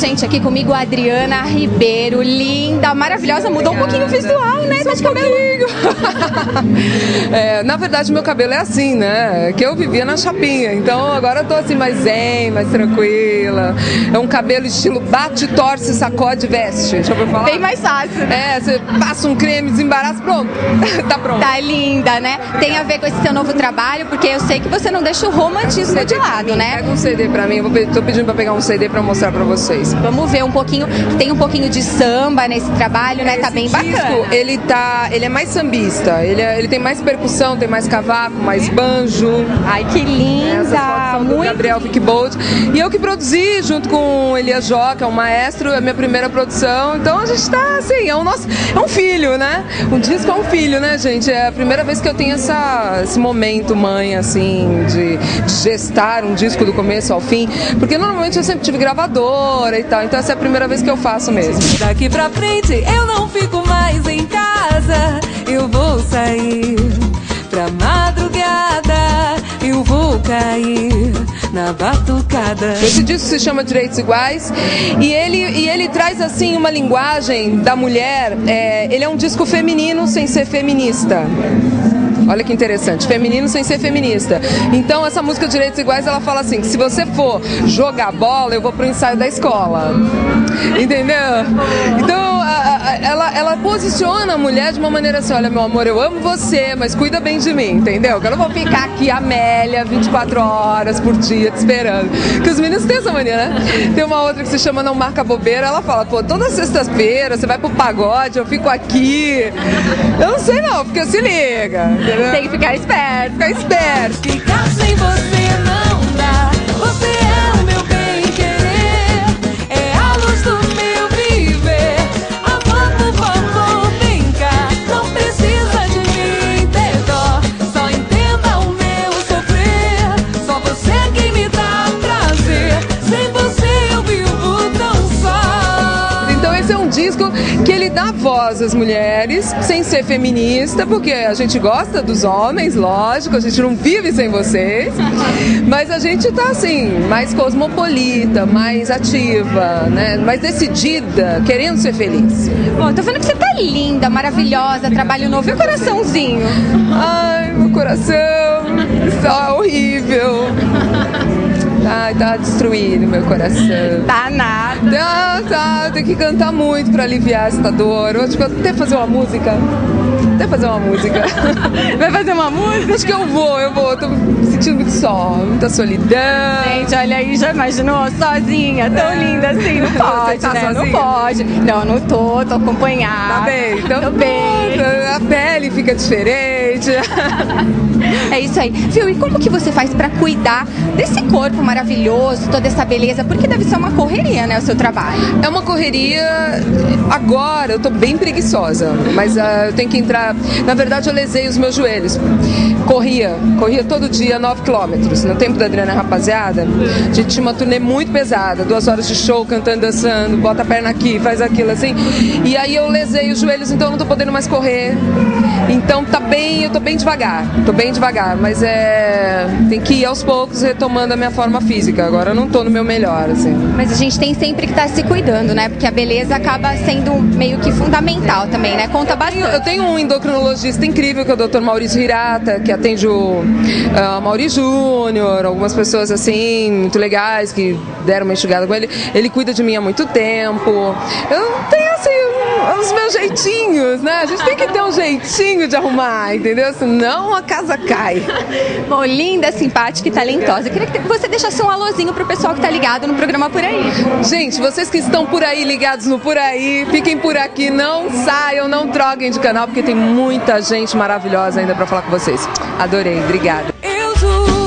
gente, aqui comigo a Adriana Ribeiro, linda, maravilhosa, mudou um pouquinho o visual, né? Tá de cabelo. Na verdade, meu cabelo é assim, né? Que eu vivia na chapinha, então agora eu tô assim mais zen, mais tranquila. É um cabelo estilo bate, torce, sacode, veste. Deixa eu falar. Bem mais fácil. Você passa um creme, desembaraça, pronto. Tá pronto. Tá linda, né? Tem a ver com esse seu novo trabalho, porque eu sei que você não deixa o romantismo de lado, né? Pega um CD pra mim, tô pedindo pra pegar um CD pra mostrar pra vocês. Vamos ver um pouquinho, tem um pouquinho de samba nesse trabalho, né? Tá bem bacana. Ele é mais sambista, ele tem mais percussão, tem mais cavaco, mais banjo. Ai, que linda! Essas fotos são do Gabriel Vickbold. E eu que produzi junto com o Elias Joca, o maestro, é a minha primeira produção. Então a gente tá assim, é um filho, né? Um disco é um filho, né, gente? É a primeira vez que eu tenho esse momento mãe, assim, de gestar um disco do começo ao fim. Porque normalmente eu sempre tive gravadora e tal, então essa é a primeira vez que eu faço mesmo. Daqui pra frente eu não fico mais em casa, eu vou sair pra madrugada, eu vou cair na batucada. Esse disco se chama Direitos Iguais e ele traz assim uma linguagem da mulher, ele é um disco feminino sem ser feminista. Olha que interessante, feminino sem ser feminista. Então essa música Direitos Iguais, ela fala assim, que se você for jogar bola, eu vou pro ensaio da escola. Entendeu? Então ela posiciona a mulher de uma maneira assim, olha meu amor, eu amo você, mas cuida bem de mim, entendeu? Que eu não vou ficar aqui Amélia 24 horas por dia te esperando. Que os meninos têm essa mania, né? Tem uma outra que se chama Não Marca Bobeira, ela fala, pô, toda sexta-feira você vai pro pagode, eu fico aqui. Eu não sei não, porque se liga. Tem que ficar esperto, ficar esperto. Ficar sem você não dá. Você é o meu bem-querer, é a luz do meu viver. Amor, por favor, vem cá. Não precisa de mim ter dó. Só entenda o meu sofrer. Só você quem me dá prazer. Sem você eu vivo tão só. Então esse é um disco que ele dá voz às mulheres, sem ser feminista, porque a gente gosta dos homens, lógico, a gente não vive sem vocês, mas a gente tá assim, mais cosmopolita, mais ativa, né? Mais decidida, querendo ser feliz. Bom, tô vendo que você tá linda, maravilhosa, trabalho novo e o coraçãozinho? Ai, meu coração está horrível. Ai, tá destruído meu coração. Tá nada. Tá, tem que cantar muito pra aliviar essa dor. Eu acho que eu até fazer uma música. Vai fazer uma música? Acho que eu vou. Tô me sentindo muito só, muita solidão. Gente, olha aí, já imaginou sozinha, tão linda assim? Não pode, tá né? sozinha? Não pode. Não tô acompanhada. Tá bem, então. Tô bem. A pele fica diferente. É isso aí. Viu, e como que você faz pra cuidar desse corpo maravilhoso, toda essa beleza? Porque deve ser uma correria, né, o seu trabalho. É uma correria. Agora eu tô bem preguiçosa, mas eu tenho que entrar. Na verdade, eu lesei os meus joelhos. Corria todo dia 9 quilômetros. No tempo da Adriana Rapaziada, a gente tinha uma turnê muito pesada, 2 horas de show, cantando, dançando, bota a perna aqui, faz aquilo assim. E aí eu lesei os joelhos, então eu não tô podendo mais correr. Então eu tô bem devagar, mas tem que ir aos poucos retomando a minha forma física. Agora eu não tô no meu melhor, assim. Mas a gente tem sempre que estar se cuidando, né? Porque a beleza acaba sendo meio que fundamental também, né? Conta bastante. Eu tenho um endocrinologista incrível, que é o Dr. Maurício Hirata, que atende o Mauri Júnior, algumas pessoas assim, muito legais, que deram uma enxugada com ele. Ele cuida de mim há muito tempo. Eu tenho, assim, os meus jeitinhos, né? A gente tem que ter um jeitinho de arrumar, entendeu? Senão a casa cai. Bom, linda, simpática e talentosa. Eu queria que você deixasse um alôzinho pro pessoal que tá ligado no programa Por Aí. Gente, vocês que estão por aí, ligados no Por Aí, fiquem por aqui, não saiam, não troquem de canal, porque tem muita gente maravilhosa ainda pra falar com vocês. Adorei, obrigada. Eu juro.